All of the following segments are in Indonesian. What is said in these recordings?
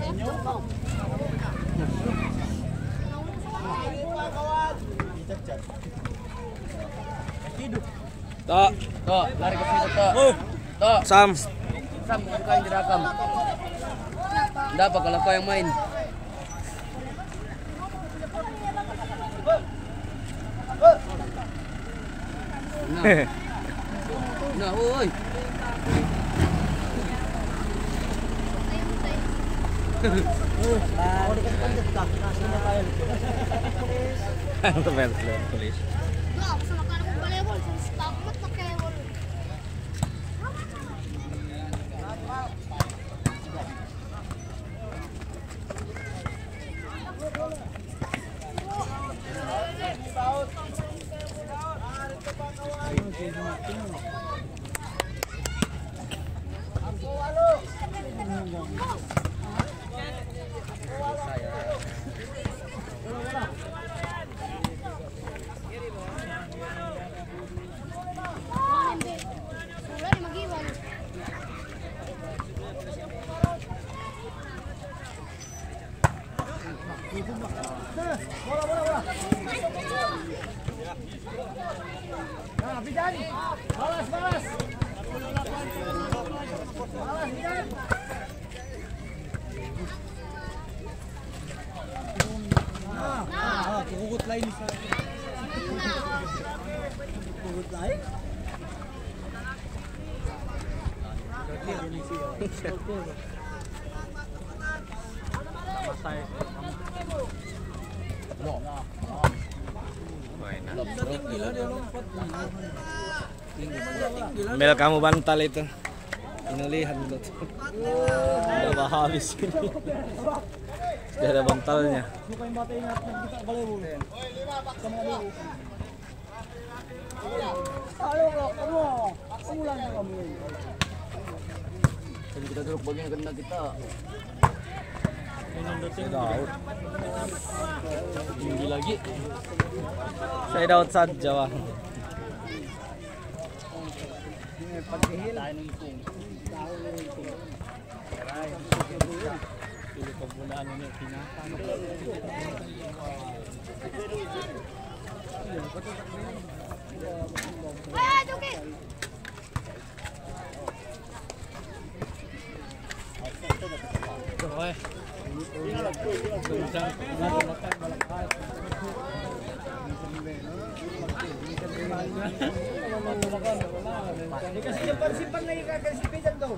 Tok. Tok, lari ke situ, Tok. Tok. Sam. Sam, bukan kau yang direkam. Enggak apa kalau kau yang main. Nah. Nah, woi. Tulis. Nah, Bidan. Balas. Balas, Bidan. Pugut lain sa. Pugut lain? Ambil kamu bantal itu. Inulihan tuh. Udah habis ini. Sudah ada bantalnya. Suka yang bata ingat kita boleh boleh. Sama dulu. Kamu lang kamu. Jadi kita dulu bagian kena kita. Daud. Tinggi lagi. Saya Daud saja wah. Paghihil. Pilih penggunaan ini binatang. Dikasih simpan lagi kakak simpan tuh.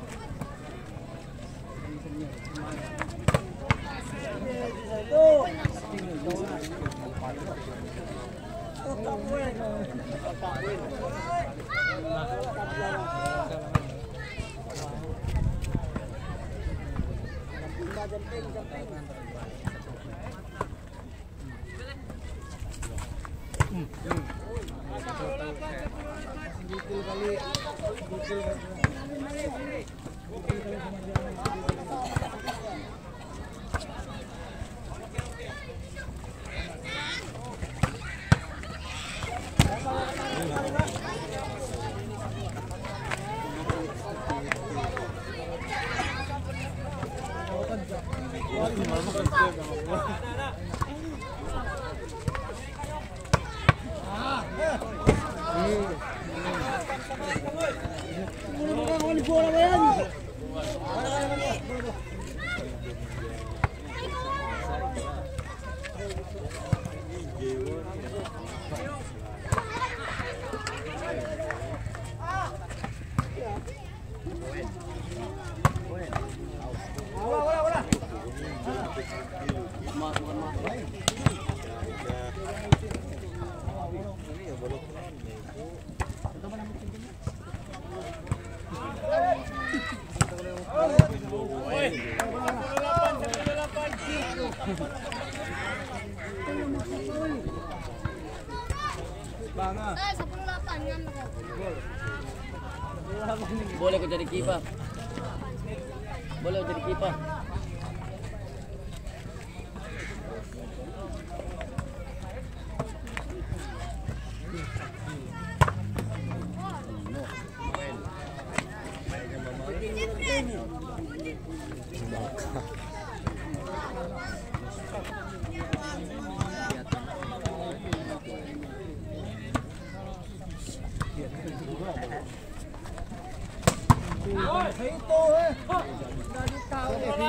Boleh kau jadi kiper. Boleh kau jadi kiper.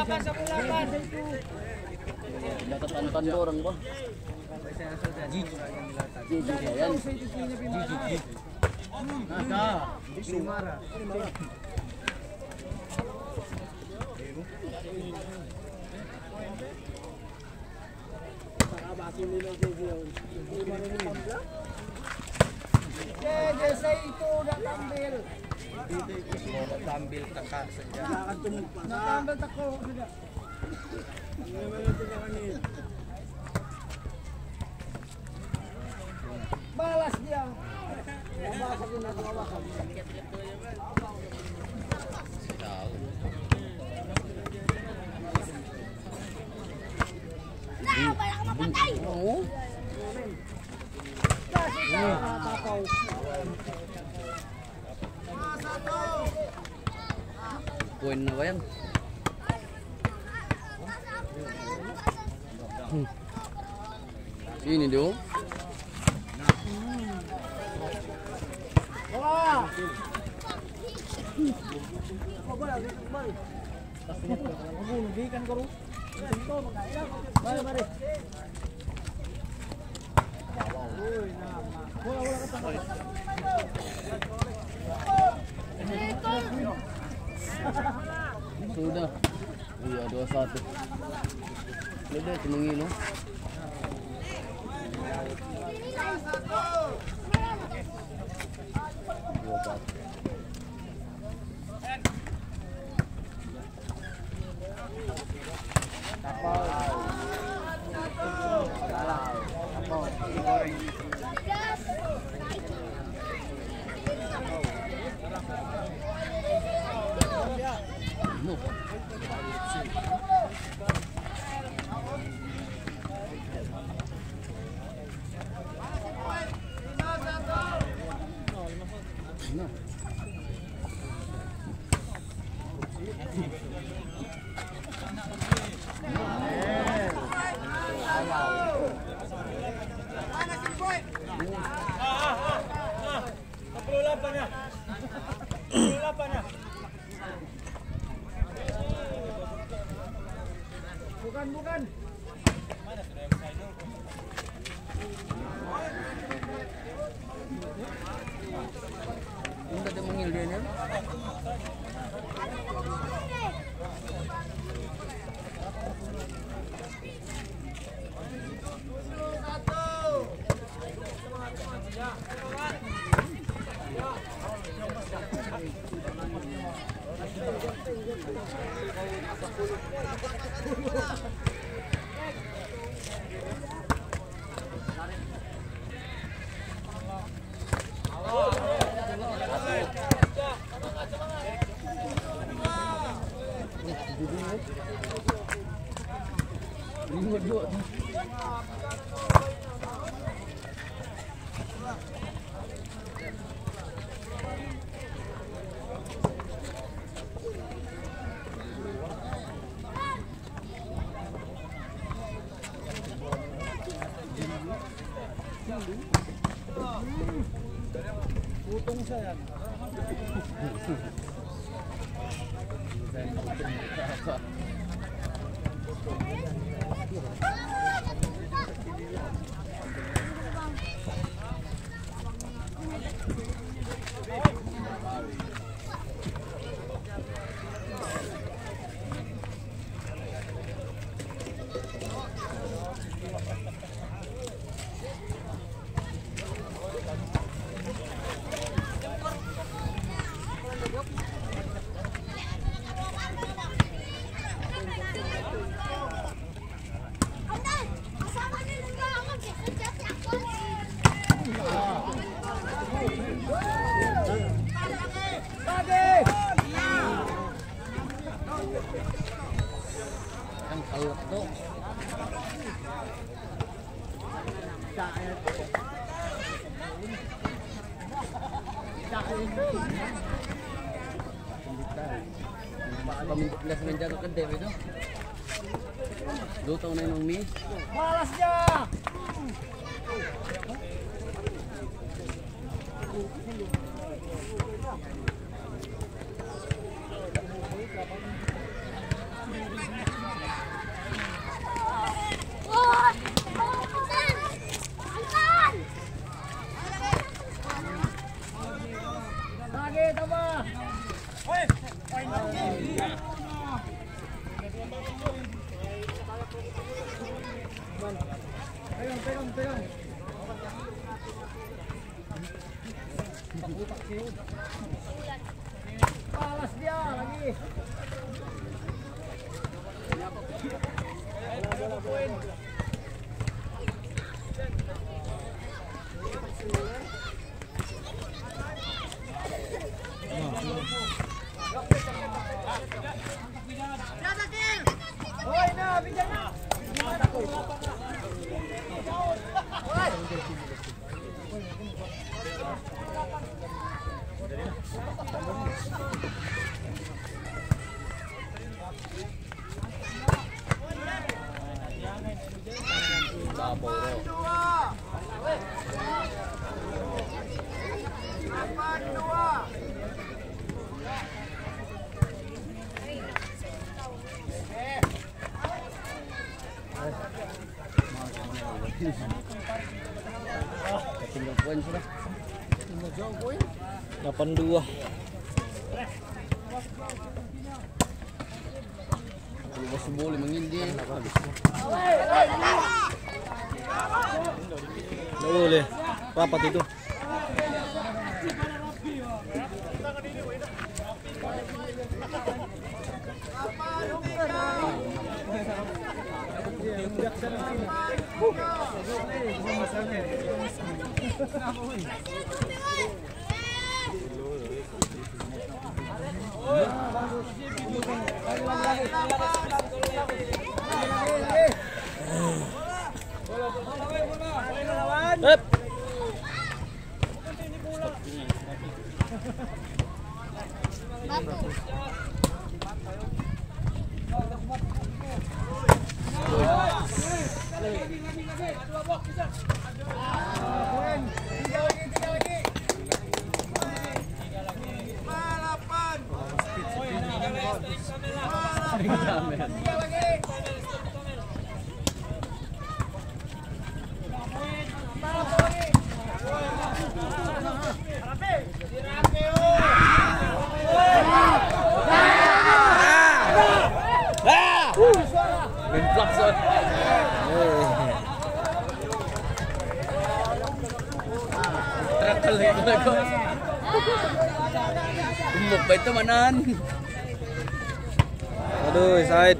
Dapat tanda orang ba? Gigi yan. Gigi. Ada. Sumara. Saya itu udah tampil. Tampil taka saja. Tampil tako sudah. Balas dia. Oh. Poin na ba yan? Ini do. Sudah. Iya 2-1. Sudah cuma ngilo. No. No. Bukan. Hindi ada mangil din yan. Dua. Utong saya. Ang kalak to. Pamintlas ng jago kan David no. Luto na yung miss. Balas dia. Pegang. Balas dia lagi. Tinggal poin sudah. 82. Kalau masih boleh mengindi. Nggak boleh. Rapat itu. Umuk ba ito manan? Aduh, Said.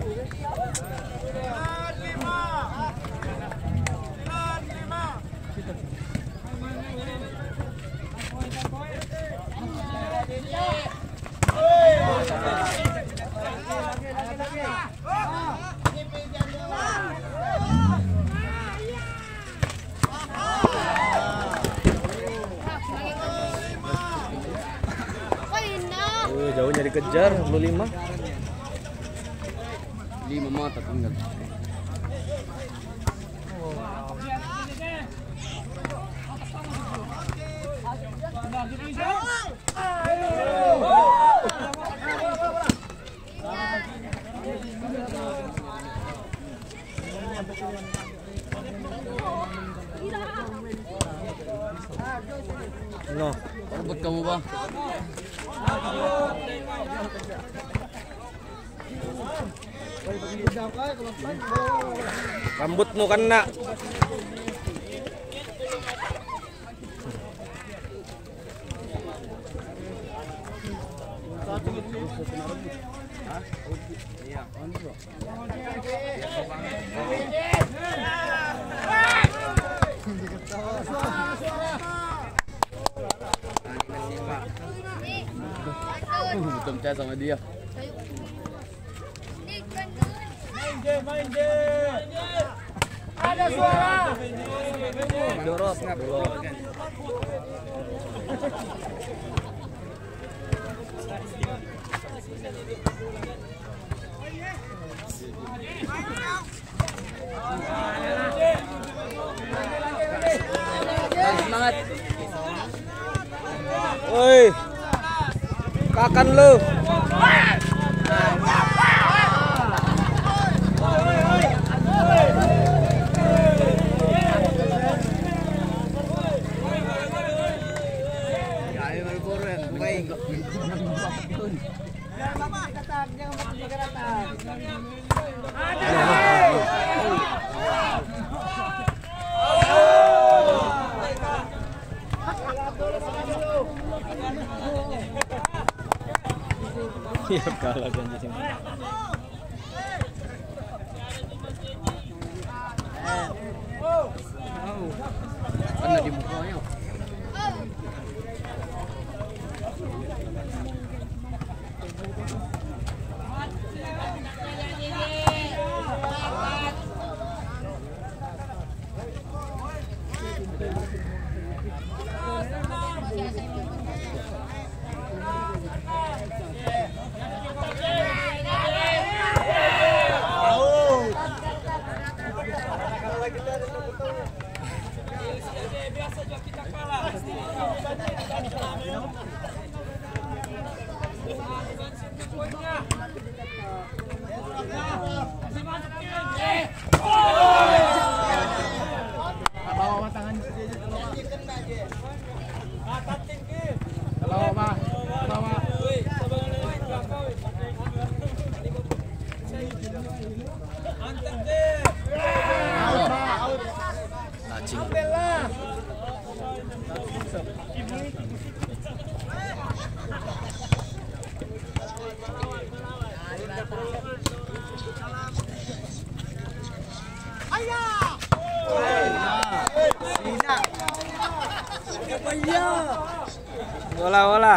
Jauhnya dikejar, 25. 5 mata tinggal. No. Rebut kamu ba? Rambutmu kena. Bukan percaya sama dia. Main game. Ada suara. Dorot. Semangat. Woi. Kakan lu. Iya kalah kan di sini. Kena di mukanya. Bola bola.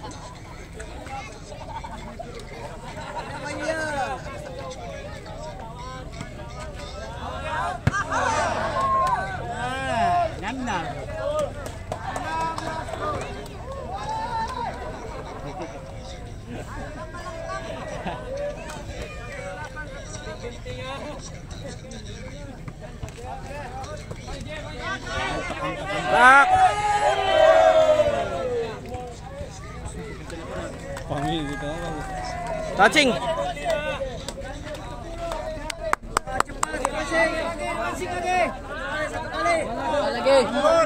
Tak. Panggil gitu apa? Touching. Cepat, passing lagi. Satu kali. Lagi.